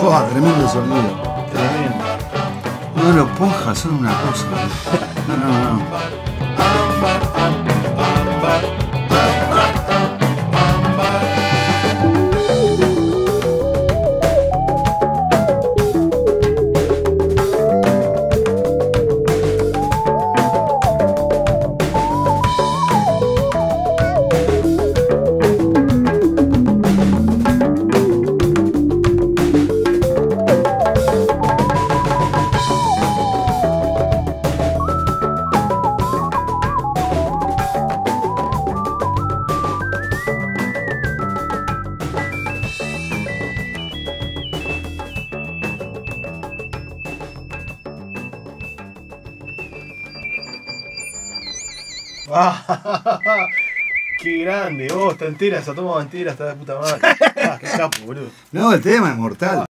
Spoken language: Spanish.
¡Fua! Tremendo sonido. Tremendo. No, los Ponjas son una cosa. No. ¡Qué grande! Está entera, esa toma entera, está de puta madre. ¡Qué capo, boludo! No, el tema es mortal.